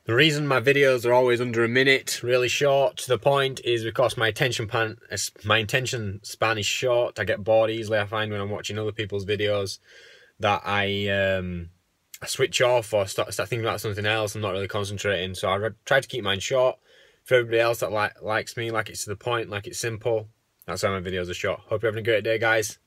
The reason my videos are always under a minute, really short, to the point, is because my attention span is short. I get bored easily. I find when I'm watching other people's videos that I switch off or start thinking about something else. I'm not really concentrating, so I try to keep mine short. For everybody else that likes me, like it's to the point, like it's simple, that's why my videos are short. Hope you're having a great day, guys.